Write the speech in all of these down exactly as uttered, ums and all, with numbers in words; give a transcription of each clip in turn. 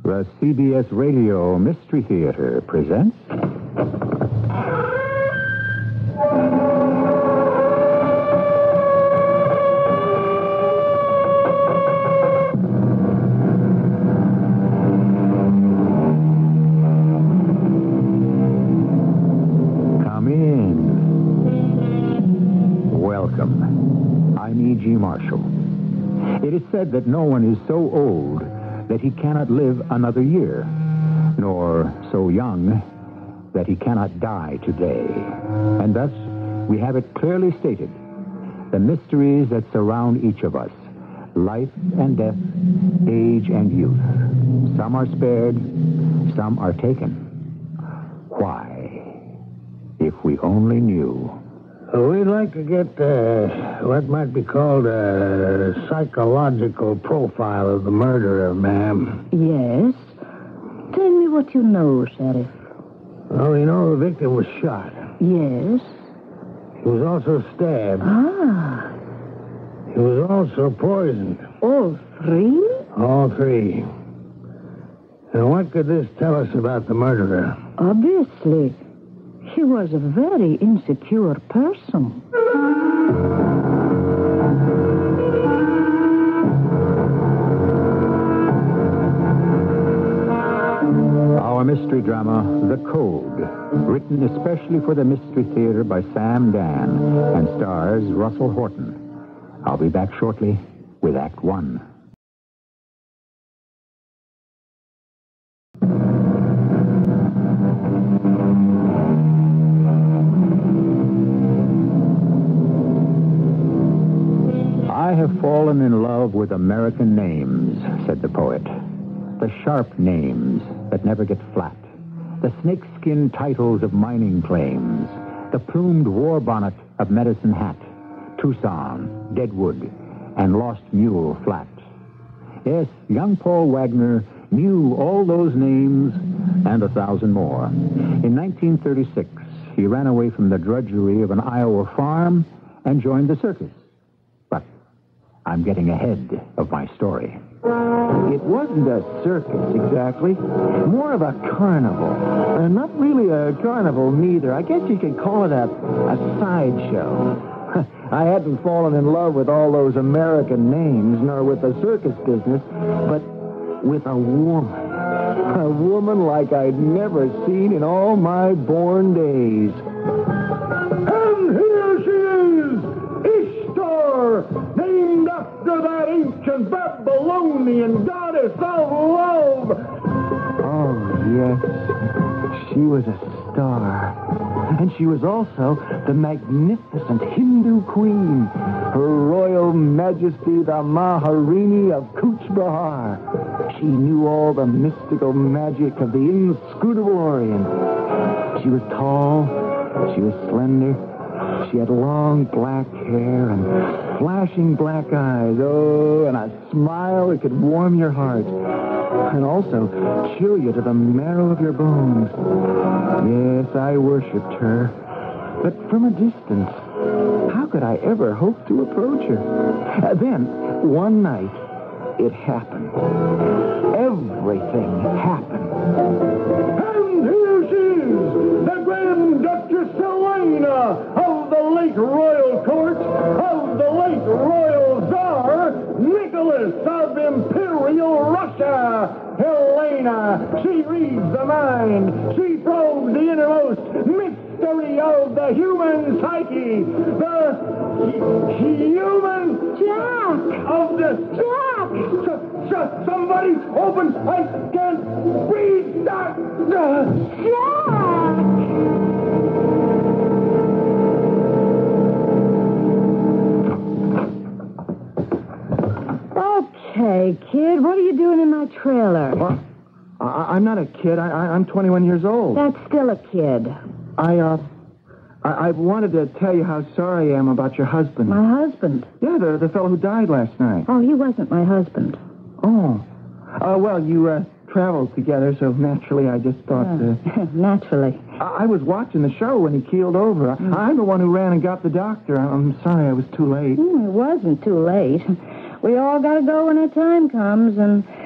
The C B S Radio Mystery Theater presents... Come in. Welcome. I'm E G. Marshall. It is said that no one is so old that he cannot live another year, nor so young that he cannot die today. And thus, we have it clearly stated, the mysteries that surround each of us, life and death, age and youth. Some are spared, some are taken. Why? If we only knew. We'd like to get uh, what might be called a psychological profile of the murderer, ma'am. Yes? Tell me what you know, Sheriff. Well, we know the victim was shot. Yes? He was also stabbed. Ah. He was also poisoned. All three? All three. And what could this tell us about the murderer? Obviously. He was a very insecure person. Our mystery drama, The Code, written especially for the Mystery Theater by Sam Dan and stars Russell Horton. I'll be back shortly with Act One. I have fallen in love with American names, said the poet. The sharp names that never get flat. The snakeskin titles of mining claims. The plumed war bonnet of Medicine Hat. Tucson, Deadwood, and Lost Mule Flat. Yes, young Paul Wagner knew all those names and a thousand more. In nineteen thirty-six, he ran away from the drudgery of an Iowa farm and joined the circus. But I'm getting ahead of my story. It wasn't a circus, exactly. More of a carnival. Uh, not really a carnival, neither. I guess you could call it a, a sideshow. I hadn't fallen in love with all those American names, nor with the circus business, but with a woman. A woman like I'd never seen in all my born days. And here she is! Ishtar! Named after that ancient Babylonian goddess of love! Oh, yes. She was a star. And she was also the magnificent Hindu queen, Her Royal Majesty the Maharini of Cooch Behar. She knew all the mystical magic of the inscrutable Orient. She was tall, she was slender, she had long black hair and flashing black eyes, oh, and a smile that could warm your heart. And also chill you to the marrow of your bones. Yes, I worshipped her. But from a distance, how could I ever hope to approach her? Uh, then, one night, it happened. Everything happened. And here she is, the Grand Duchess Helena of the late royal court, of the late royal Tsar, Nicholas of Imperial Russia. Helena, she reads the mind, she probes the innermost mystery of the human psyche, the human... Jack! Of the... Jack! S- s- somebody open, I can't breathe, Jack! Jack! Okay, kid, what are you doing in my trailer? Well, I, I'm not a kid. I, I, I'm twenty-one years old. That's still a kid. I, uh... I, I wanted to tell you how sorry I am about your husband. My husband? Yeah, the, the fellow who died last night. Oh, he wasn't my husband. Oh. Uh, well, you, uh, traveled together, so naturally I just thought... Uh, naturally. I, I was watching the show when he keeled over. Mm. I'm the one who ran and got the doctor. I'm sorry I was too late. Mm, it wasn't too late. We all got to go when our time comes, and...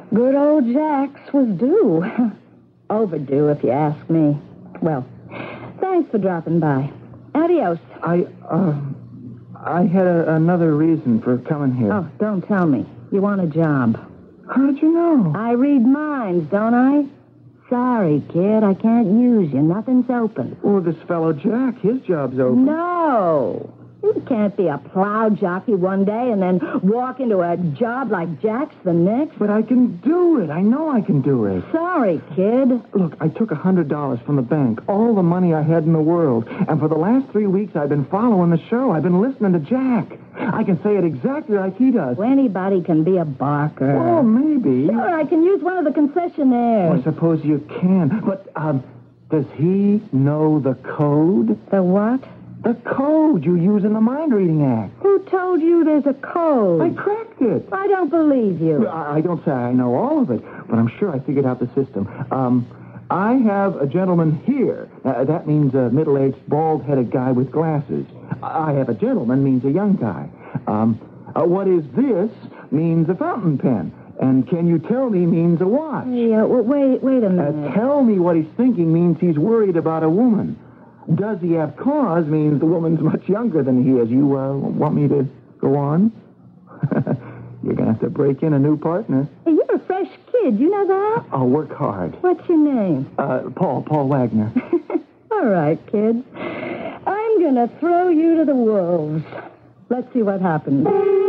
Good old Jax was due. Overdue, if you ask me. Well, thanks for dropping by. Adios. I, uh, I had a, another reason for coming here. Oh, don't tell me. You want a job. How did you know? I read minds, don't I? Sorry, kid, I can't use you. Nothing's open. Well, this fellow Jack, his job's open. No. You can't be a plow jockey one day and then walk into a job like Jack's the next. But I can do it. I know I can do it. Sorry, kid. Look, I took a hundred dollars from the bank, all the money I had in the world. And for the last three weeks, I've been following the show. I've been listening to Jack. I can say it exactly like he does. Well, anybody can be a barker. Well, maybe. Sure, I can use one of the concessionaires. I suppose you can. But, um, does he know the code? The what? The code you use in the mind-reading act. Who told you there's a code? I cracked it. I don't believe you. I, I don't say I know all of it, but I'm sure I figured out the system. Um, I have a gentleman here. Uh, that means a middle-aged, bald-headed guy with glasses. I have a gentleman means a young guy. Um, uh, what is this means a fountain pen. And can you tell me means a watch. Hey, uh, wait, wait a minute. Uh, tell me what he's thinking means he's worried about a woman. Does he have cause means the woman's much younger than he is. You uh, want me to go on? You're going to have to break in a new partner. Hey, you're a fresh kid. You know that? I'll work hard. What's your name? Uh, Paul, Paul Wagner. All right, kid. I'm going to throw you to the wolves. Let's see what happens.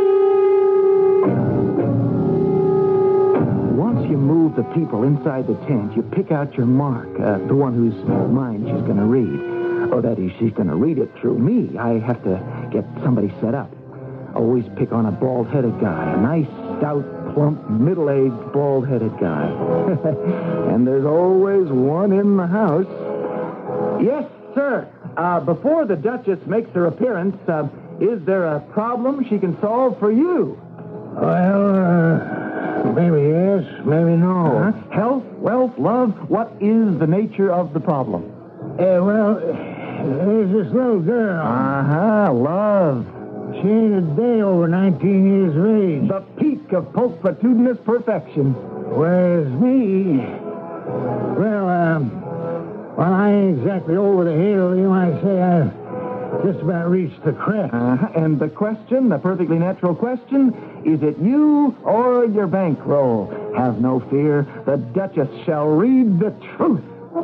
Once you move the people inside the tent, you pick out your mark, uh, the one whose mind she's going to read. Or that is, she's going to read it through me. I have to get somebody set up. Always pick on a bald-headed guy. A nice, stout, plump, middle-aged, bald-headed guy. And there's always one in the house. Yes, sir. Uh, before the Duchess makes her appearance, uh, is there a problem she can solve for you? Well, uh, maybe yes, maybe no. Uh-huh. Health, wealth, love, what is the nature of the problem? Uh, well, there's this little girl. Uh-huh, love. She ain't a day over nineteen years of age. The peak of pulchritudinous perfection. Whereas me, well, um, well, I ain't exactly over the hill. You might say I've just about reached the crest. Uh-huh. And the question, the perfectly natural question, is it you or your bankroll? Have no fear. The Duchess shall read the truth.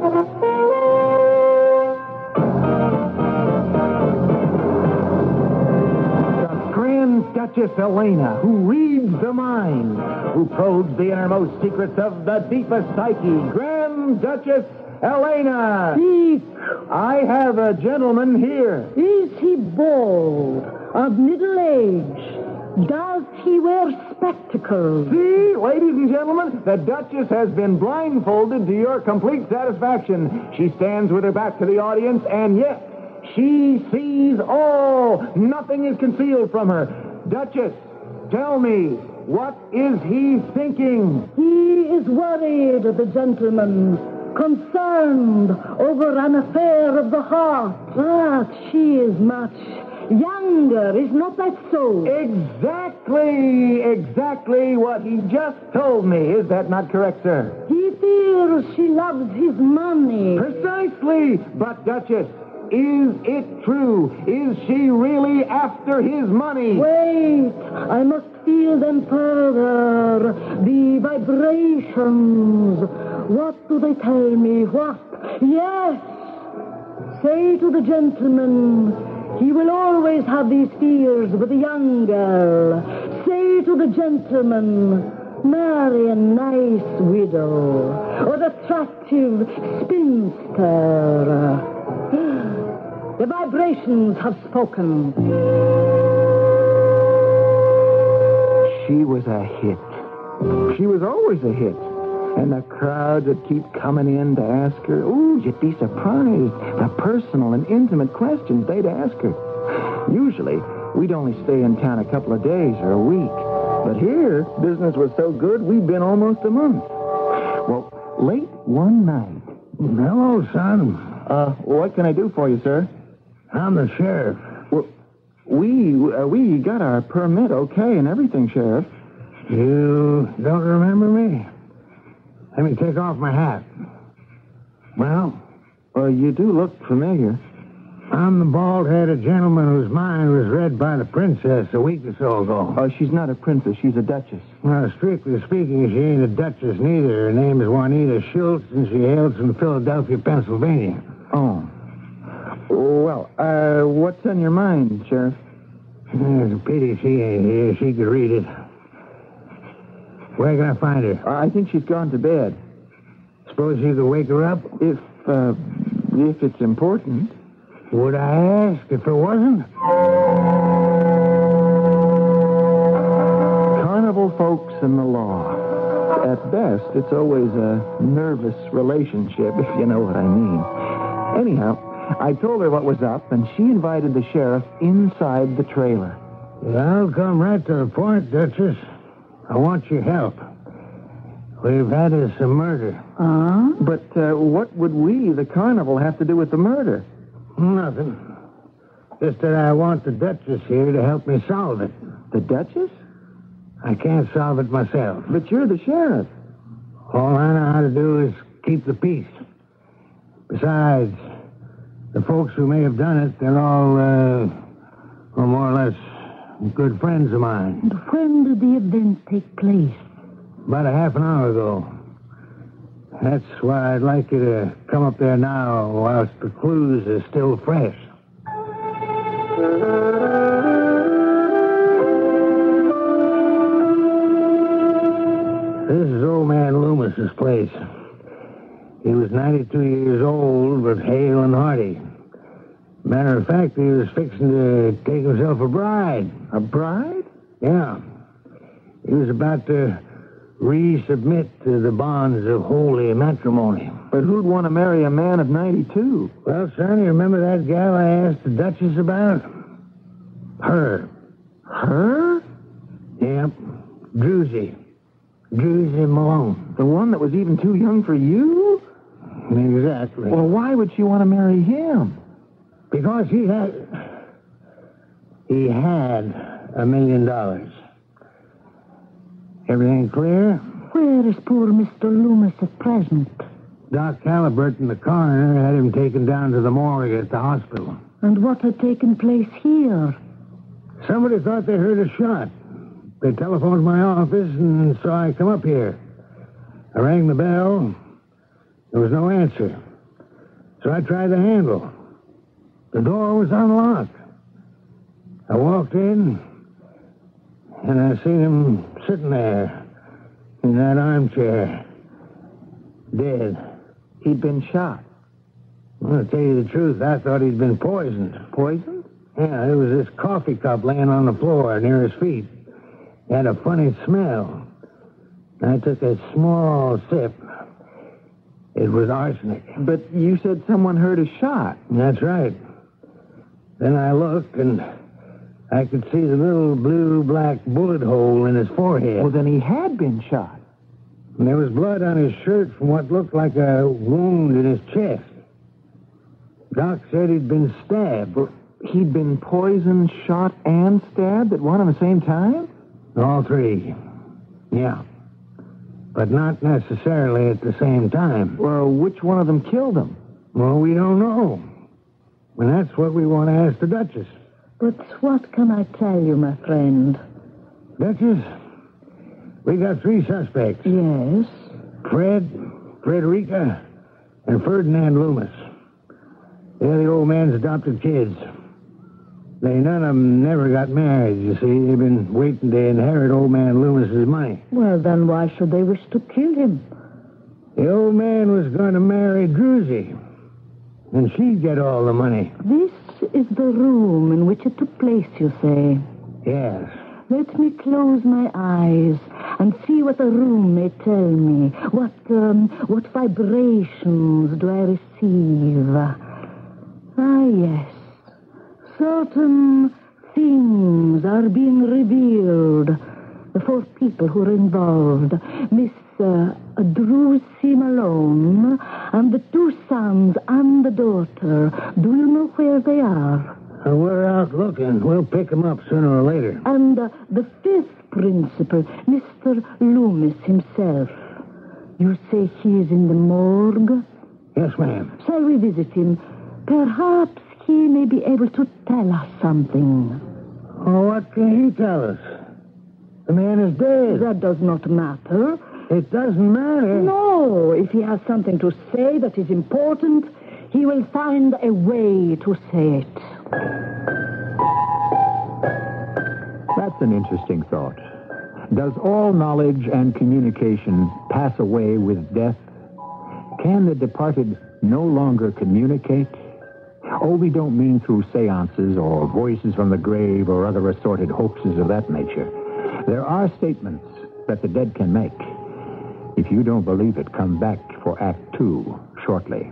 Duchess Elena, who reads the mind, who probes the innermost secrets of the deepest psyche. Grand Duchess Elena! Speak. I have a gentleman here. Is he bald, of middle age? Does he wear spectacles? See, ladies and gentlemen, the Duchess has been blindfolded to your complete satisfaction. She stands with her back to the audience, and yet she sees all. Nothing is concealed from her. Duchess, tell me, what is he thinking? He is worried, the gentleman, concerned over an affair of the heart. But she is much younger, is not that so? Exactly, exactly what he just told me. Is that not correct, sir? He fears she loves his money. Precisely. But, Duchess, is it true? Is she really after his money? Wait, I must feel them further. The vibrations. What do they tell me? What? Yes. Say to the gentleman, he will always have these fears with a young girl. Say to the gentleman, marry a nice widow or attractive spinster. The vibrations have spoken. She was a hit. She was always a hit. And the crowds would keep coming in to ask her. Ooh, you'd be surprised. The personal and intimate questions they'd ask her. Usually, we'd only stay in town a couple of days or a week. But here, business was so good, we'd been almost a month. Well, late one night. Hello, son. Uh, what can I do for you, sir? I'm the sheriff. Well, we uh, we got our permit okay and everything, Sheriff. You don't remember me? Let me take off my hat. Well, Well, you do look familiar. I'm the bald-headed gentleman whose mind was read by the princess a week or so ago. Oh, she's not a princess. She's a duchess. Well, strictly speaking, she ain't a duchess neither. Her name is Juanita Schultz, and she hails from Philadelphia, Pennsylvania. Oh. Well, uh, what's on your mind, Sheriff? It's a pity she ain't here. She could read it. Where can I find her? I think she's gone to bed. Suppose you could wake her up? If, uh, if it's important. Would I ask if it wasn't? Carnival folks and the law. At best, it's always a nervous relationship, if you know what I mean. Anyhow, I told her what was up, and she invited the sheriff inside the trailer. I'll come right to the point, Duchess. I want your help. We've had us a murder. Huh? But uh, what would we, the carnival, have to do with the murder? Nothing. Just that I want the Duchess here to help me solve it. The Duchess? I can't solve it myself. But you're the sheriff. All I know how to do is keep the peace. Besides, the folks who may have done it, they're all, uh, well, more or less good friends of mine. And when did the event take place? About a half an hour ago. That's why I'd like you to come up there now whilst the clues are still fresh. This is old man Loomis's place. He was ninety-two years old, but hale and hearty. Matter of fact, he was fixing to take himself a bride. A bride? Yeah. He was about to resubmit to the bonds of holy matrimony. But who'd want to marry a man of ninety-two? Well, son, you remember that gal I asked the Duchess about? Her. Her? Yep. Druzy. Druzy Malone. The one that was even too young for you? Exactly. Well, why would she want to marry him? Because he had... He had a million dollars. Everything clear? Where is poor Mister Loomis at present? Doc Halliburton, the coroner, had him taken down to the morgue at the hospital. And what had taken place here? Somebody thought they heard a shot. They telephoned my office, and so I come up here. I rang the bell. There was no answer. So I tried the handle. The door was unlocked. I walked in, and I seen him sitting there in that armchair, dead. He'd been shot. Well, to tell you the truth, I thought he'd been poisoned. Poisoned? Yeah, there was this coffee cup laying on the floor near his feet. It had a funny smell. I took a small sip. It was arsenic. But you said someone heard a shot. That's right. Then I looked, and I could see the little blue-black bullet hole in his forehead. Well, then he had been shot. And there was blood on his shirt from what looked like a wound in his chest. Doc said he'd been stabbed. Well, he'd been poisoned, shot, and stabbed at one and the same time? All three. Yeah. But not necessarily at the same time. Well, which one of them killed him? Well, we don't know. And that's what we want to ask the Duchess. But what can I tell you, my friend? Duchess, we got three suspects. Yes? Fred, Frederica, and Ferdinand Loomis. They're the old man's adopted kids. They none of them never got married, you see. They've been waiting to inherit old man Loomis's money. Well, then why should they wish to kill him? The old man was going to marry Druzy, and she'd get all the money. This is the room in which it took place, you say? Yes. Let me close my eyes and see what the room may tell me. What, um, what vibrations do I receive? Ah, yes. Certain things are being revealed. The four people who are involved. Miss uh, Druzy Malone and the two sons and the daughter. Do you know where they are? And we're out looking. We'll pick him up sooner or later. And uh, the fifth principal, Mister Loomis himself. You say he is in the morgue? Yes, ma'am. Shall we visit him? Perhaps he may be able to tell us something. Oh, what can he tell us? The man is dead. That does not matter. It doesn't matter. No, if he has something to say that is important, he will find a way to say it. That's an interesting thought. Does all knowledge and communication pass away with death? Can the departed no longer communicate? Oh, we don't mean through seances or voices from the grave or other assorted hoaxes of that nature. There are statements that the dead can make. If you don't believe it, come back for Act Two shortly.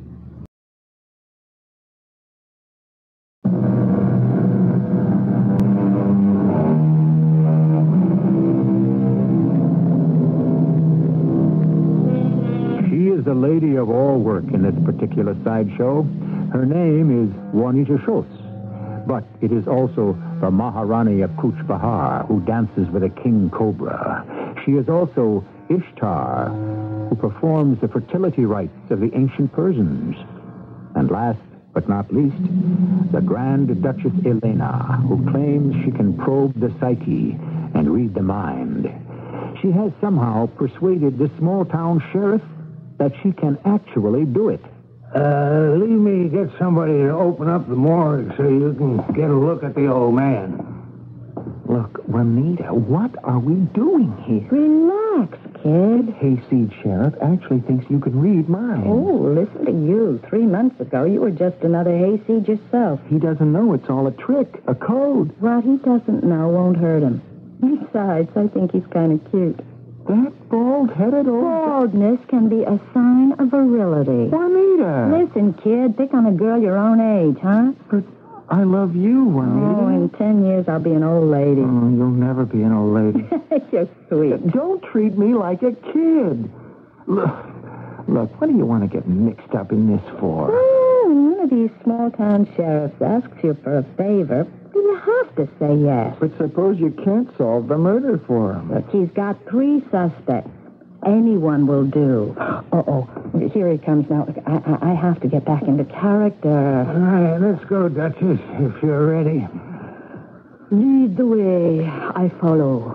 She is the lady of all work in this particular sideshow. Her name is Juanita Schultz, but it is also the Maharani of Kuch Bahar, who dances with a king cobra. She is also Ishtar, who performs the fertility rites of the ancient Persians. And last but not least, the Grand Duchess Elena, who claims she can probe the psyche and read the mind. She has somehow persuaded the small-town sheriff that she can actually do it. Uh, leave me get somebody to open up the morgue so you can get a look at the old man. Look, Juanita, what are we doing here? Relax, kid. Hayseed Sheriff actually thinks you can read minds. Oh, listen to you. Three months ago, you were just another hayseed yourself. He doesn't know it's all a trick, a code. What he doesn't know won't hurt him. Besides, I think he's kind of cute. That bald-headed old... Baldness can be a sign of virility. Juanita! Listen, kid, pick on a girl your own age, huh? But I love you, Juanita. Oh, in ten years, I'll be an old lady. Oh, you'll never be an old lady. You're sweet. Don't treat me like a kid. Look, look, what do you want to get mixed up in this for? Well, when one of these small-town sheriffs asks you for a favor, you have to say yes. But suppose you can't solve the murder for him. Look, he's got three suspects. Anyone will do. Uh-oh. Here he comes now. I, I, I have to get back into character. All right, let's go, Duchess, if you're ready. Lead the way. I follow.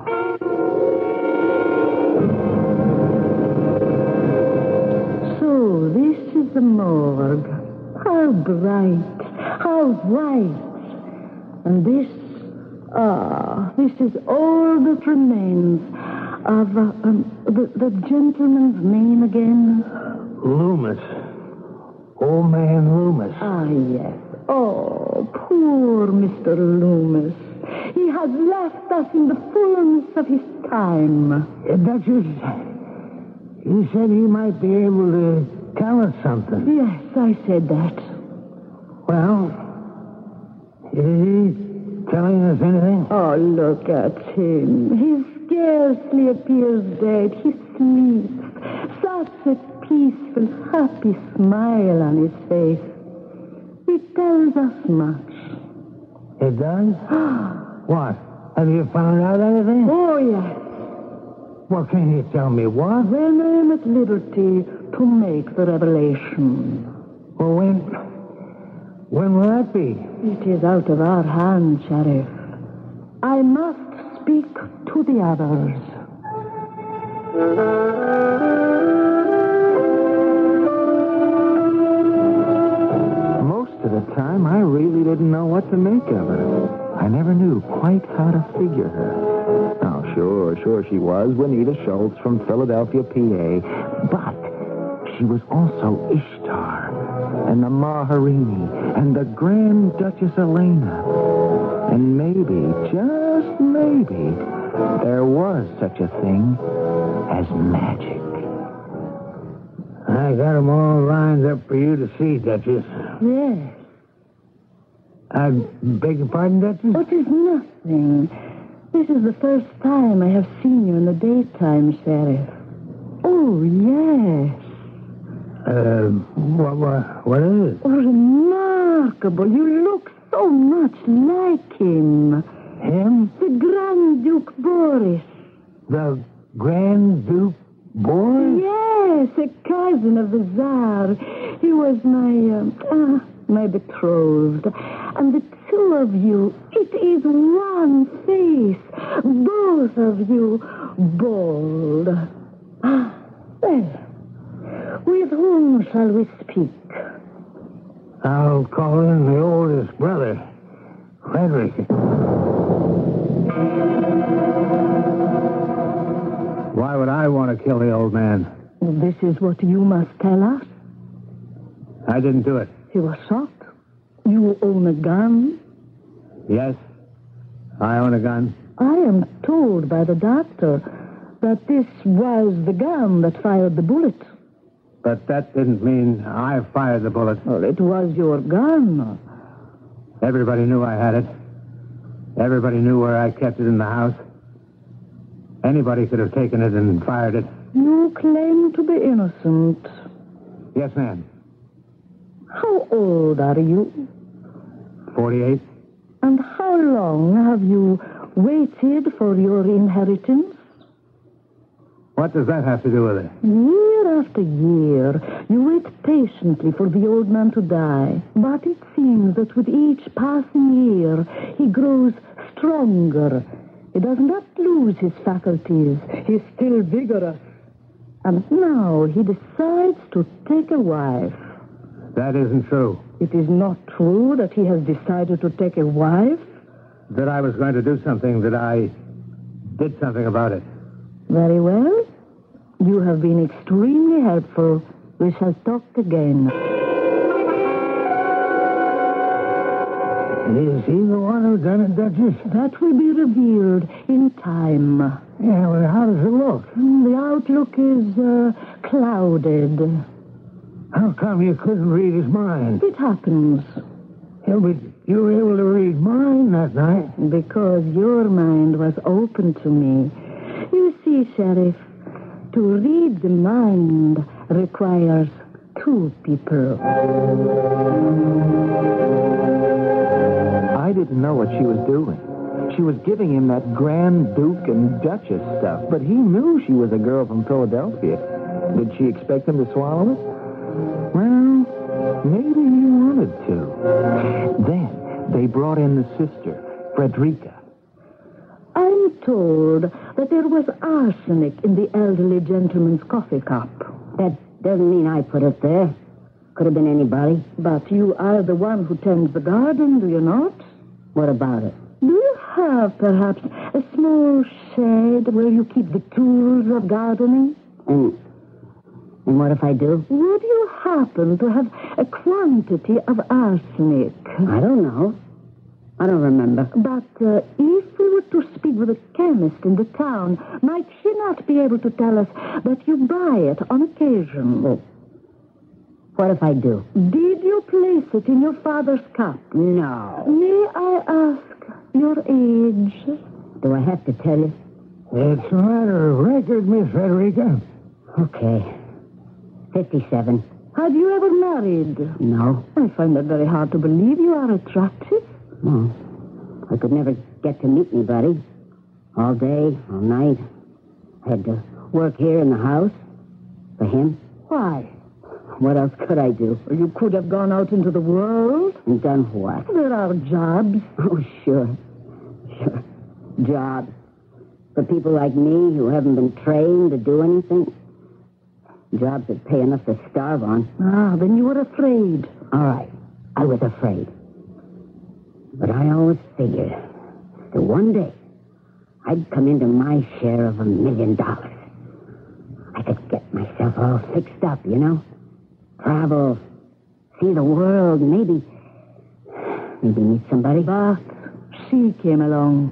So, this is the morgue. How bright. How white. And this, ah, this is all that remains of uh, um, the, the gentleman's name again. Loomis. Old man Loomis. Ah, yes. Oh, poor Mister Loomis. He has left us in the fullness of his time. Uh, Duchess, you said he might be able to tell us something. Yes, I said that. Well... Is he telling us anything? Oh, look at him. He scarcely appears dead. He sleeps. Such a peaceful, happy smile on his face. It tells us much. It does? What? Have you found out anything? Oh, yes. What can you tell me? What? When I'm at liberty to make the revelation. Well, when... When will that be? It is out of our hands, Sheriff. I must speak to the others. Most of the time, I really didn't know what to make of her. I never knew quite how to figure her. Oh, sure, sure she was. Juanita Schultz from Philadelphia, P A. But she was also Ishtar, and the Maharini, and the Grand Duchess Elena. And maybe, just maybe, there was such a thing as magic. I got them all lined up for you to see, Duchess. Yes. I beg your pardon, Duchess? Oh, it is nothing. This is the first time I have seen you in the daytime, Sheriff. Oh, yes. Uh, what, what, what is it? Oh, remarkable. You look so so much like him. Him? The Grand Duke Boris. The Grand Duke Boris? Yes, a cousin of the Tsar. He was my, uh, uh, my betrothed. And the two of you, it is one face. Both of you bald. Well, with whom shall we speak? I'll call in the oldest brother, Frederick. Why would I want to kill the old man? This is what you must tell us. I didn't do it. He was shot. You own a gun. Yes, I own a gun. I am told by the doctor that this was the gun that fired the bullet. But that didn't mean I fired the bullet. Well, it was your gun. Everybody knew I had it. Everybody knew where I kept it in the house. Anybody could have taken it and fired it. You claim to be innocent. Yes, ma'am. How old are you? Forty-eight. And how long have you waited for your inheritance? What does that have to do with it? Year after year, you wait patiently for the old man to die. But it seems that with each passing year, he grows stronger. He does not lose his faculties. He's still vigorous. And now he decides to take a wife. That isn't true. It is not true that he has decided to take a wife? That I was going to do something, that I did something about it. Very well. You have been extremely helpful. We shall talk again. Is he the one who done it, Duchess? That will be revealed in time. Yeah, well, how does it look? The outlook is uh, clouded. How come you couldn't read his mind? It happens Yeah, but you were able to read mine that night. because your mind was open to me. You see, Sheriff, to read the mind requires two people. I didn't know what she was doing. She was giving him that Grand Duke and Duchess stuff, but he knew she was a girl from Philadelphia. Did she expect him to swallow it? Well, maybe he wanted to. Then they brought in the sister, Frederica. I'm told that there was arsenic in the elderly gentleman's coffee cup. That doesn't mean I put it there. Could have been anybody. But you are the one who tends the garden, do you not? What about it? Do you have, perhaps, a small shed where you keep the tools of gardening? And, and what if I do? Would you happen to have a quantity of arsenic? I don't know. I don't remember. But uh, if we were to speak with a chemist in the town, might she not be able to tell us that you buy it on occasion? Well, what if I do? Did you place it in your father's cup? No. May I ask your age? Do I have to tell you? It's a matter of record, Miss Frederica. Okay. fifty-seven. Have you ever married? No. I find that very hard to believe. You are attractive. Oh. I could never get to meet anybody. All day, all night. I had to work here in the house. For him. Why? What else could I do? You could have gone out into the world. And done what? There are jobs. Oh, sure. Sure. Jobs. For people like me who haven't been trained to do anything. Jobs that pay enough to starve on. Ah, then you were afraid. All right. I was afraid. But I always figured that one day I'd come into my share of a million dollars. I could get myself all fixed up, you know? Travel, see the world, maybe, maybe meet somebody. But she came along.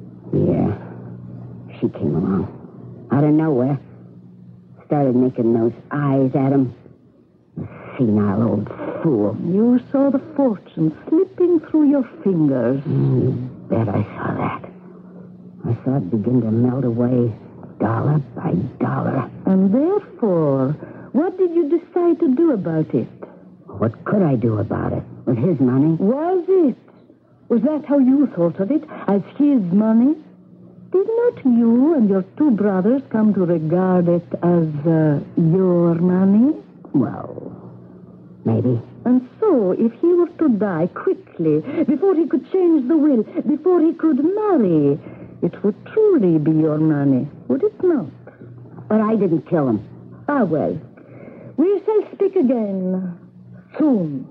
Yeah, she came along. Out of nowhere. Started making those eyes at him. Senile old fool. You saw the fortune slipping through your fingers. Mm, you bet I saw that. I saw it begin to melt away, dollar by dollar. And therefore, what did you decide to do about it? What could I do about it? With his money? Was it Was that how you thought of it? As his money? Did not you and your two brothers come to regard it as uh, your money? Well, maybe. And so, if he were to die quickly, before he could change the will, before he could marry, it would truly be your money, would it not? But I didn't kill him. Ah, well. We shall speak again soon.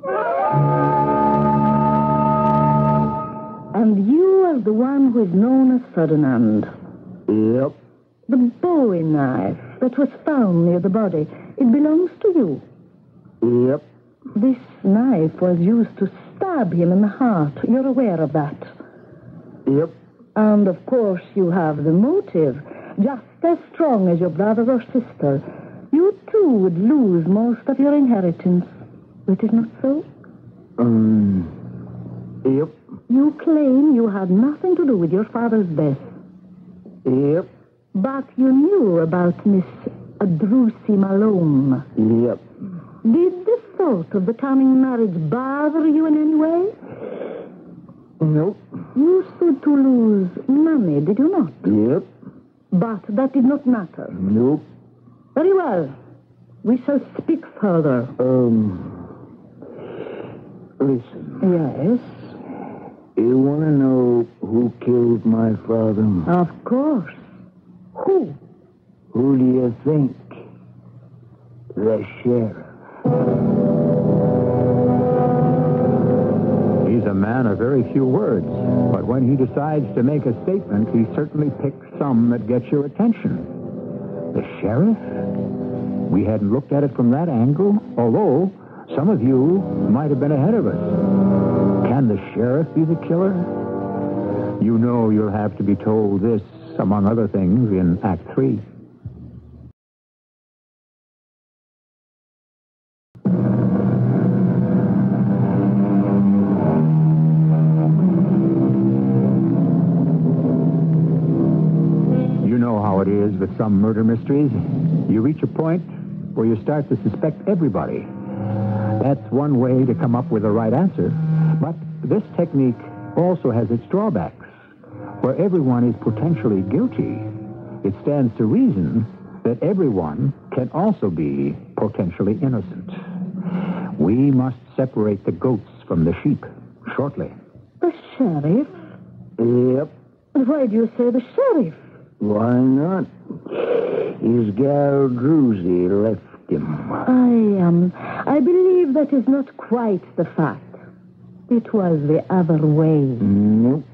And you are the one who is known as Ferdinand. Yep. The Bowie knife that was found near the body, it belongs to you. Yep. This knife was used to stab him in the heart. You're aware of that. Yep. And, of course, you have the motive, just as strong as your brother or sister. You, too, would lose most of your inheritance. Is it not so? Um, yep. You claim you had nothing to do with your father's death. Yep. But you knew about Miss Drucy Malone. Yep. Did the thought of the coming marriage bother you in any way? Nope. You stood to lose money, did you not? Yep. But that did not matter. Nope. Very well. We shall speak further. Um, listen. Yes? You want to know who killed my father? Of course. Who? Who do you think? The sheriff. He's a man of very few words, but when he decides to make a statement, he certainly picks some that gets your attention. The sheriff? We hadn't looked at it from that angle, although some of you might have been ahead of us. Can the sheriff be the killer? You know you'll have to be told this, among other things, in Act Three. You know how it is with some murder mysteries. You reach a point where you start to suspect everybody. That's one way to come up with the right answer. But this technique also has its drawbacks. Where everyone is potentially guilty, it stands to reason that everyone can also be potentially innocent. We must separate the goats from the sheep shortly. The sheriff? Yep. Why do you say the sheriff? Why not? His gal Druzy left him. I, um, I believe that is not quite the fact. It was the other way. Nope.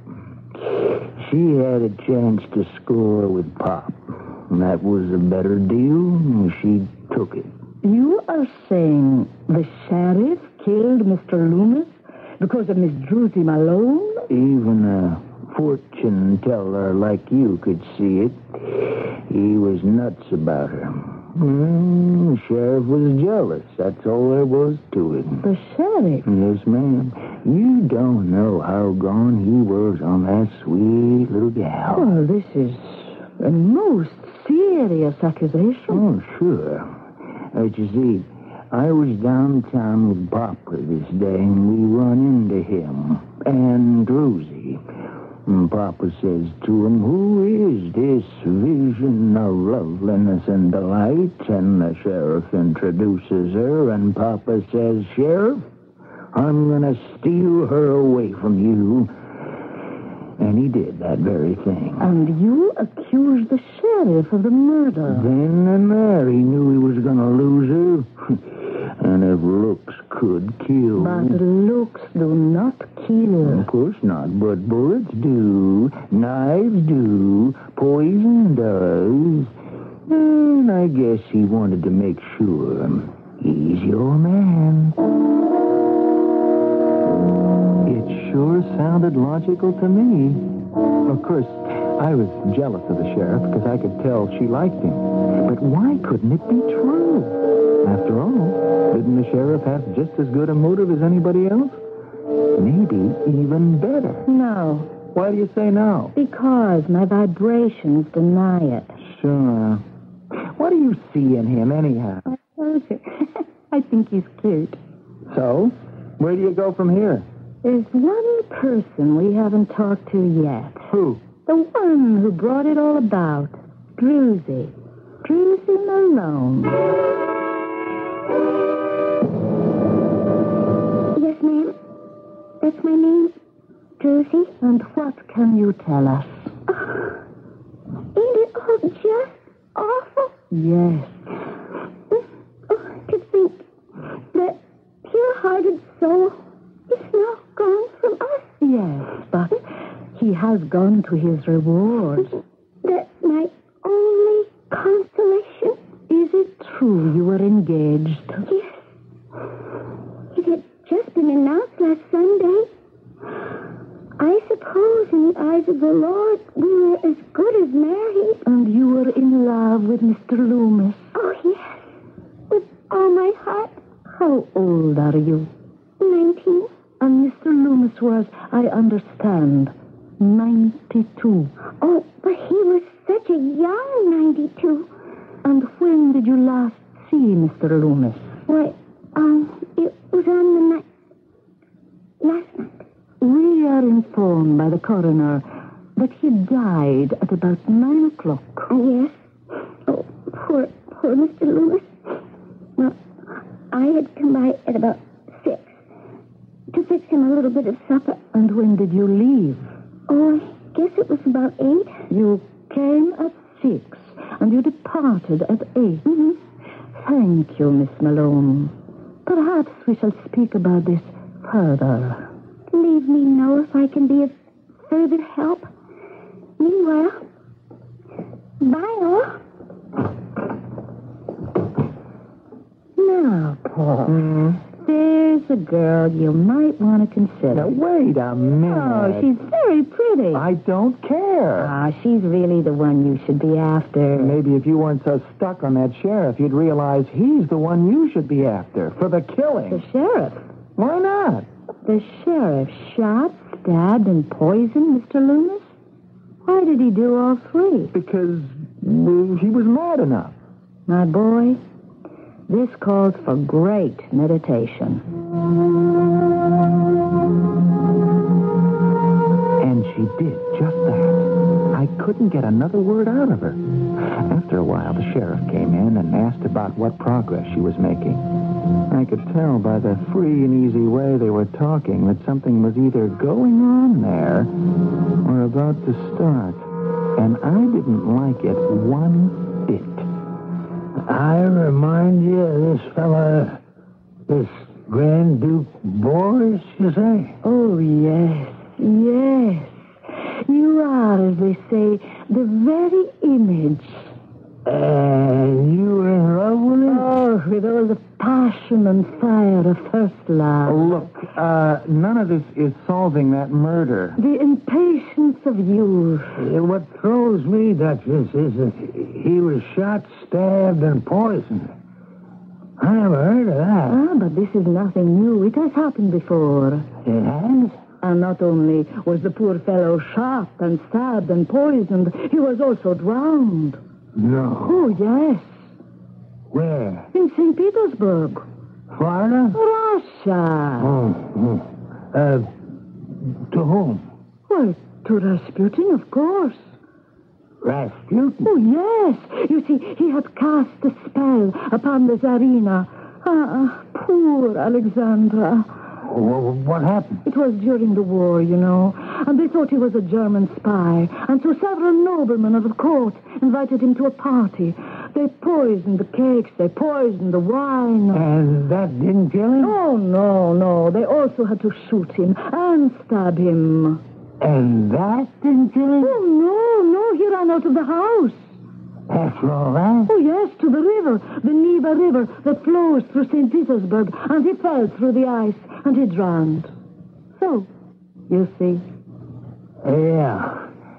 She had a chance to score with Pop. That was a better deal, and she took it. You are saying the sheriff killed Mister Loomis because of Miss Druzy Malone? Even a fortune teller like you could see it. He was nuts about her. Mm, the sheriff was jealous. That's all there was to it. The sheriff? Yes, ma'am. You don't know how gone he was on that sweet little gal. Well, this is a most serious accusation. Oh, sure. But you see, I was downtown with Papa this day, and we run into him and Druzy. And Papa says to him, "Who is this vision of loveliness and delight?" And the sheriff introduces her, and Papa says, "Sheriff, I'm going to steal her away from you." And he did that very thing. And you accused the sheriff of the murder. Then and there, he knew he was going to lose her. And if looks could kill... But looks do not kill. Of course not, but bullets do, knives do, poison does. And I guess he wanted to make sure he's your man. It sure sounded logical to me. Of course, I was jealous of the sheriff because I could tell she liked him. But why couldn't it be true? After all, didn't the sheriff have just as good a motive as anybody else? Maybe even better. No. Why do you say no? Because my vibrations deny it. Sure. What do you see in him, anyhow? I told you. I think he's cute. So, where do you go from here? There's one person we haven't talked to yet. Who? The one who brought it all about. Druzy. Druzy Malone. Yes, ma'am. That's my name, Druzy. And what can you tell us? Oh, ain't it all just awful? Yes. Oh, to think that pure-hearted soul is now gone from us. Yes, but he has gone to his reward. That's my only consolation. Is it true you were engaged? Yes. It had just been announced last Sunday. I suppose in the eyes of the Lord we were as good as married. And you were in love with Mister Loomis. Oh, yes. With all my heart. How old are you? Nineteen. And Mister Loomis was, I understand, ninety-two. Oh, but he was such a young ninety-two. And when did you last see Mister Loomis? Why, um, it was on the night... last night. We are informed by the coroner that he died at about nine o'clock. Oh, yes. Oh, poor, poor Mister Loomis. Well, I had come by at about six to fix him a little bit of supper. And when did you leave? Oh, I guess it was about eight. You came at six, and you departed at eight. Mm-hmm. Thank you, Miss Malone. Perhaps we shall speak about this further. Leave me know if I can be of further help. Meanwhile, bye all. Now, Paul, Mm. there's a girl you might want to consider. Now, wait a minute. Oh, she's very pretty. I don't care. Ah, she's really the one you should be after. Maybe if you weren't so stuck on that sheriff, you'd realize he's the one you should be after for the The killing. sheriff. Why not? The sheriff shot, stabbed, and poisoned Mister Loomis? Why did he do all three? Because well, he was mad enough. My boy, this calls for great meditation. And she did just that. I couldn't get another word out of her. After a while, the sheriff came in and asked about what progress she was making. I could tell by the free and easy way they were talking that something was either going on there or about to start. And I didn't like it one bit. I remind you of this fella, this Grand Duke Boris, you say? Oh, yes, yes. You are, as they say, the very image. And you were in love with him? Oh, with all the passion and fire of first love. Look, uh, none of this is solving that murder. The impatience of youth. Uh, What throws me, Duchess, is that he was shot, stabbed, and poisoned. I never heard of that. Ah, but this is nothing new. It has happened before. It has? And not only was the poor fellow shot and stabbed and poisoned, he was also drowned. No. Oh, yes. Where? In Saint Petersburg. Florida? Russia. Oh, oh. Uh, to whom? Well, to Rasputin, of course. Rasputin? Oh, yes. You see, he had cast a spell upon the Tsarina. Ah, poor Alexandra. Wh- What happened? It was during the war, you know, and they thought he was a German spy, and so several noblemen of the court invited him to a party. They poisoned the cakes, they poisoned the wine. And that didn't kill him? Oh, no, no, they also had to shoot him and stab him. And that didn't kill him? Oh, no, no, he ran out of the house. After all that? Oh, yes, to the river, the Neva River that flows through Saint Petersburg, and he fell through the ice, and he drowned. So, you see. Yeah.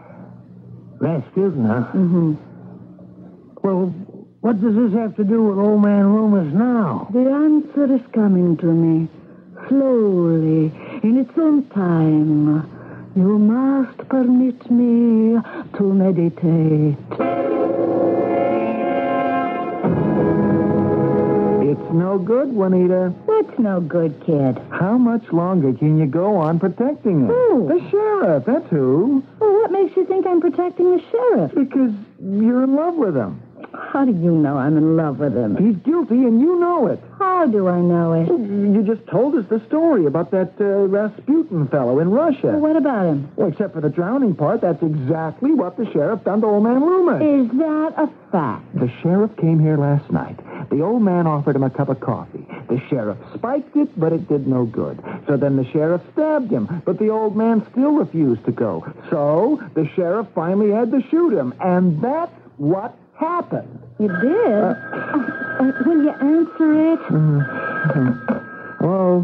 Rasputin, huh? Mm-hmm. Well, what does this have to do with old man Loomis now? The answer is coming to me, slowly, in its own time. You must permit me to meditate. It's no good, Juanita. Why That's no good, kid. How much longer can you go on protecting him? Who? The sheriff, that's who. Well, what makes you think I'm protecting the sheriff? Because you're in love with him. How do you know I'm in love with him? He's guilty, and you know it. How do I know it? You just told us the story about that uh, Rasputin fellow in Russia. Well, what about him? Well, except for the drowning part, that's exactly what the sheriff done to old man Loomis. Is that a fact? The sheriff came here last night. The old man offered him a cup of coffee. The sheriff spiked it, but it did no good. So then the sheriff stabbed him, but the old man still refused to go. So the sheriff finally had to shoot him, and that's what happened. You did? Uh, uh, uh, will you answer it? Uh, Hello?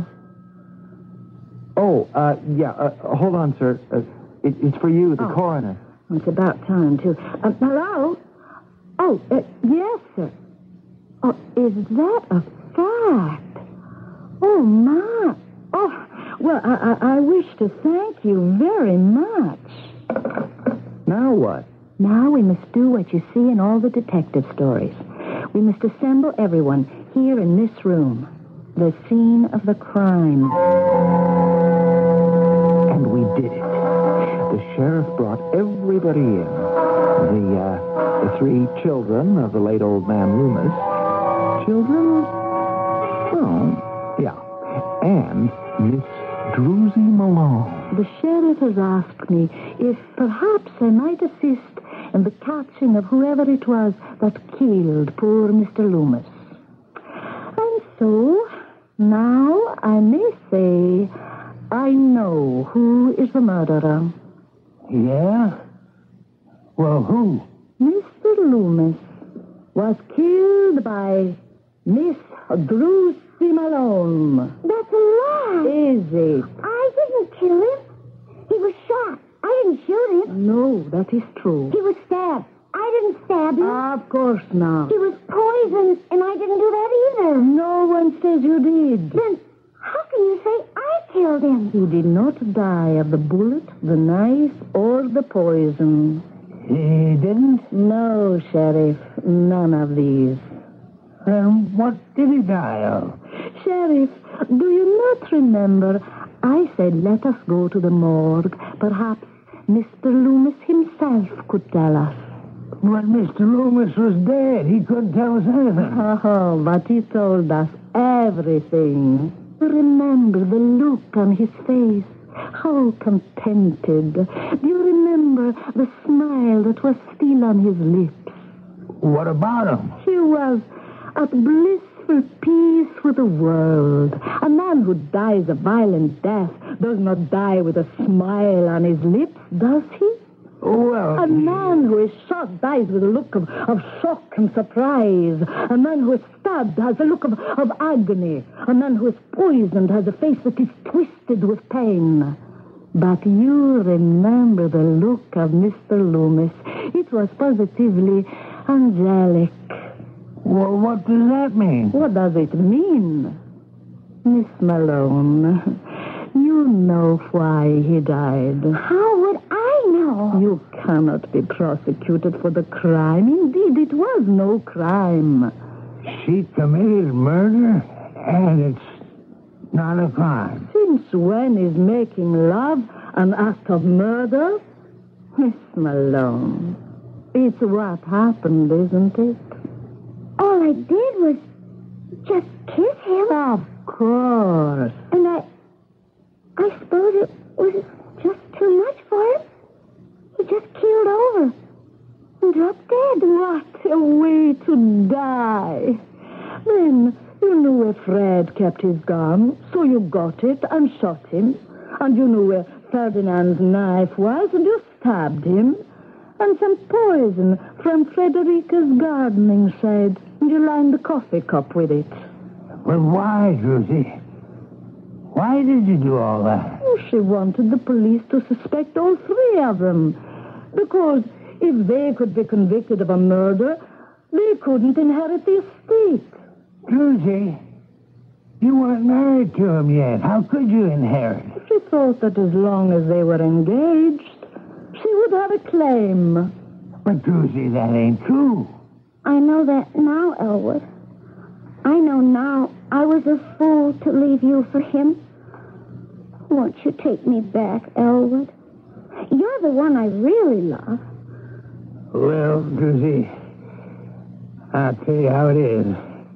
Oh, uh, yeah, uh, hold on, sir. Uh, it, it's for you, the oh. coroner. It's about time, too. Uh, hello? Oh, uh, yes, sir. Oh, is that a fact? Oh, my. Oh, well, I, I, I wish to thank you very much. Now what? Now we must do what you see in all the detective stories. We must assemble everyone here in this room. The scene of the crime. And we did it. The sheriff brought everybody in. The, uh, the three children of the late old man Loomis. Children? Oh, yeah. And Miss Druzy Malone. The sheriff has asked me if perhaps I might assist in the catching of whoever it was that killed poor Mister Loomis. And so, now I may say I know who is the murderer. Yeah? Well, who? Mister Loomis was killed by Miss Druzy Malone. That's a lie. Is it? I didn't kill him. He was shot. I didn't shoot him. No, that is true. He was stabbed. I didn't stab him. Of course not. He was poisoned, and I didn't do that either. No one says you did. Then how can you say I killed him? He did not die of the bullet, the knife, or the poison. He didn't? No, Sheriff, none of these. Then what did he die of? Sheriff, do you not remember I said let us go to the morgue? Perhaps Mister Loomis himself could tell us. But Mister Loomis was dead. He couldn't tell us anything. Oh, but he told us everything. Remember the look on his face. How contented. Do you remember the smile that was still on his lips? What about him? He was at blissful peace with the world. A man who dies a violent death does not die with a smile on his lips, does he? Well, A man who is shot dies with a look of, of shock and surprise. A man who is stabbed has a look of, of agony. A man who is poisoned has a face that is twisted with pain. But you remember the look of Mister Loomis. It was positively angelic. well, what does that mean? What does it mean? Miss Malone, you know why he died. How would I know? You cannot be prosecuted for the crime. Indeed, it was no crime. She committed murder, and it's not a crime. Since when is making love an act of murder? Miss Malone, it's what happened, isn't it? All I did was just kiss him. Of course. And I... I suppose it was just too much for him. He just keeled over and dropped dead. What a way to die. Then you knew where Fred kept his gun, so you got it and shot him. And you knew where Ferdinand's knife was, and you stabbed him. And some poison from Frederica's gardening shed, and you lined the coffee cup with it. But why, Druzy? Why did you do all that? Oh, she wanted the police to suspect all three of them. Because if they could be convicted of a murder, they couldn't inherit the estate. Druzy, you weren't married to him yet. How could you inherit? She thought that as long as they were engaged, she would have a claim. But, Druzy, that ain't true. I know that now, Elwood. I know now I was a fool to leave you for him. Won't you take me back, Elwood? You're the one I really love. Well, Druzy, I'll tell you how it is.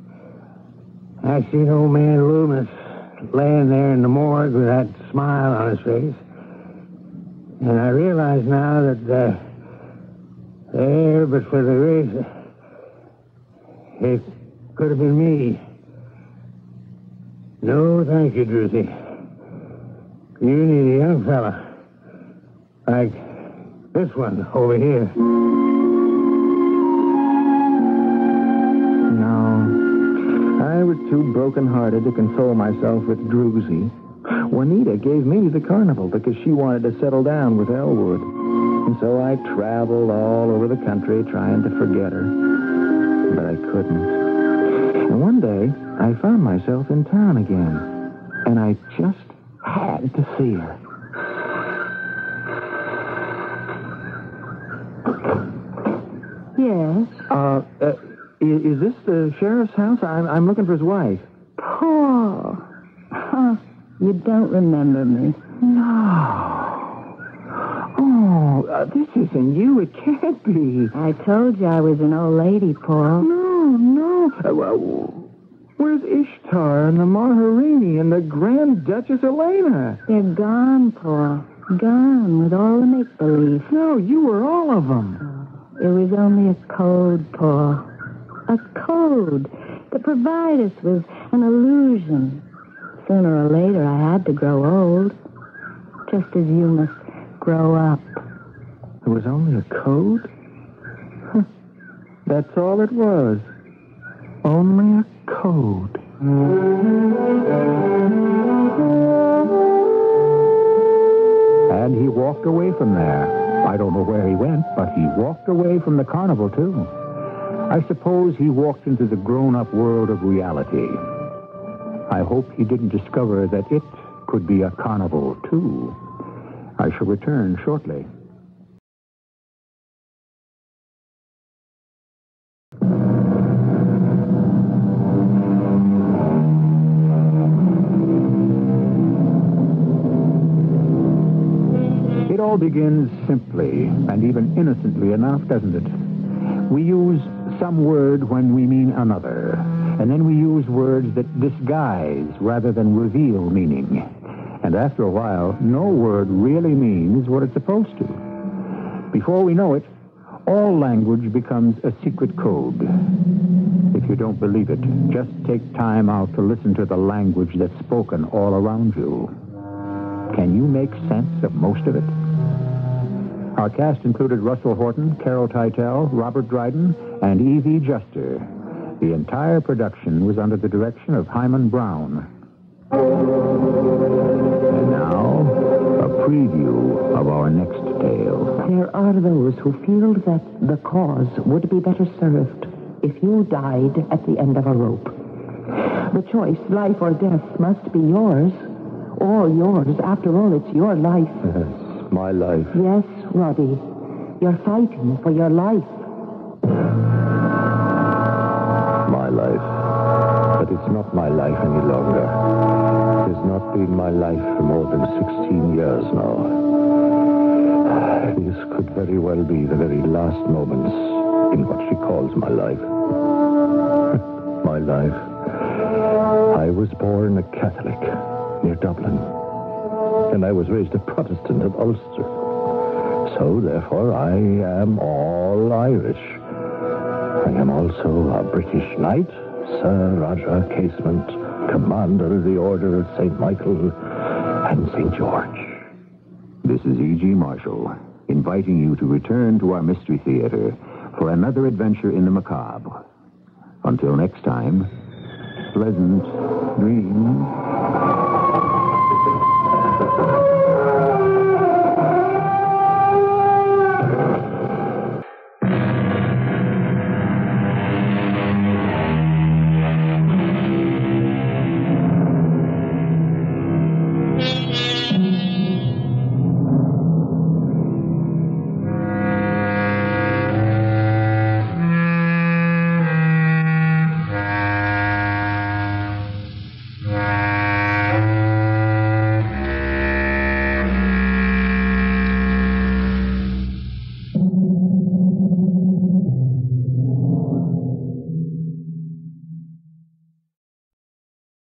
I seen old man Loomis laying there in the morgue with that smile on his face. And I realize now that, uh, there, but for the grace, it could have been me. No, thank you, Druzy. You need a young fella. Like this one over here. No. I was too broken-hearted to console myself with Druzy. Juanita gave me the carnival because she wanted to settle down with Elwood. And so I traveled all over the country trying to forget her. But I couldn't. And one day, I found myself in town again. And I just had to see her. Yes? Uh, uh is, is this the sheriff's house? I'm, I'm looking for his wife. Paul. Huh. You don't remember me. No. Oh, uh, this isn't you. It can't be. I told you I was an old lady, Paul. No, no. Uh, well, where's Ishtar and the Maharini and the Grand Duchess Elena? They're gone, Paul. Gone with all the make-believe. No, you were all of them. It was only a code, Paul. A code to provide us with an illusion. Sooner or later, I had to grow old. Just as you must grow up. It was only a code? Huh. That's all it was. Only a code. And he walked away from there. I don't know where he went, but he walked away from the carnival, too. I suppose he walked into the grown-up world of reality. I hope he didn't discover that it could be a carnival, too. I shall return shortly. It all begins simply and even innocently enough, doesn't it? We use some word when we mean another, and then we use words that disguise rather than reveal meaning. And after a while, no word really means what it's supposed to. Before we know it, all language becomes a secret code. If you don't believe it, just take time out to listen to the language that's spoken all around you. Can you make sense of most of it? Our cast included Russell Horton, Carol Teitel, Robert Dryden, and Evie Juster. The entire production was under the direction of Hyman Brown. And now, a preview of our next tale. There are those who feel that the cause would be better served if you died at the end of a rope. The choice, life or death, must be yours. All yours. After all, it's your life. Yes, my life. Yes, Roddy. You're fighting for your life. My life. But it's not my life any longer. It has not been my life for more than sixteen years now. This could very well be the very last moments in what she calls my life. My life. I was born a Catholic near Dublin, and I was raised a Protestant at Ulster. So, therefore, I am all Irish. I am also a British knight, Sir Roger Casement, Commander of the Order of Saint Michael and Saint George. This is E G. Marshall, inviting you to return to our Mystery Theater for another adventure in the macabre. Until next time, pleasant dreams.